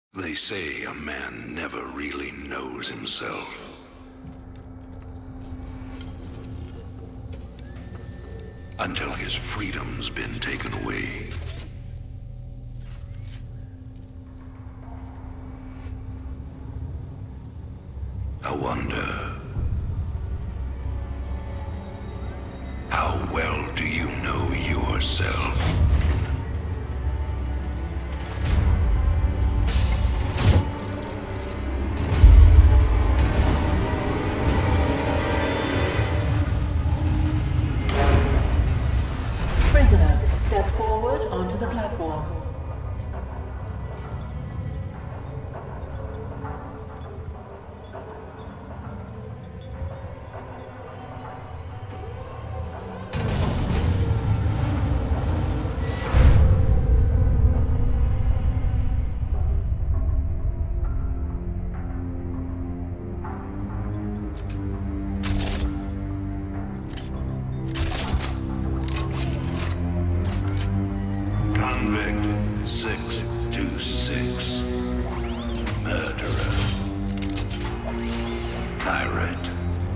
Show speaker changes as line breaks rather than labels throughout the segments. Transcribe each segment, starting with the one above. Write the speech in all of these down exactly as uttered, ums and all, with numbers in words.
They say a man never really knows himself. Until his freedom's been taken away. I wonder, how well do you know yourself?
Prisoners, step forward onto the platform.
Convict six two six. Murderer. Pirate.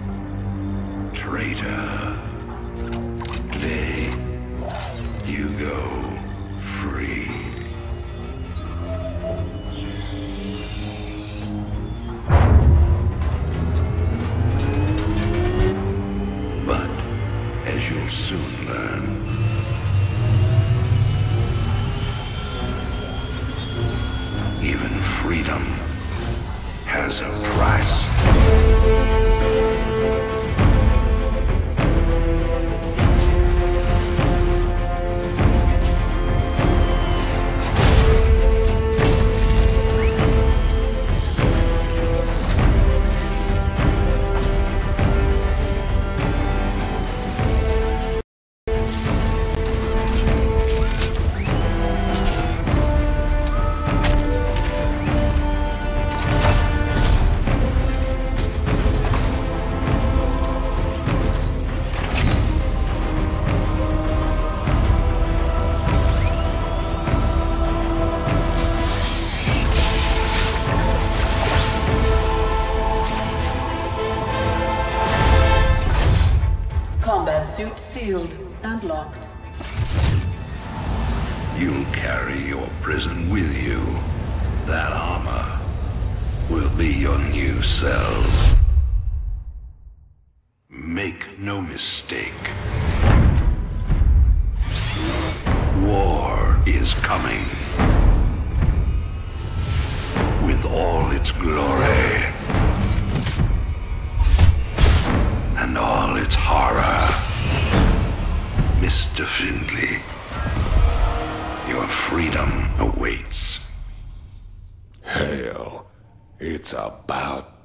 Traitor. Today, you go free. But, as you'll soon learn, even freedom has a price.
Combat suit sealed and locked.
You'll carry your prison with you. That armor will be your new cell. Make no mistake. War is coming. With all its glory. And all its horror. Mister Findlay, your freedom awaits.
Hell, it's about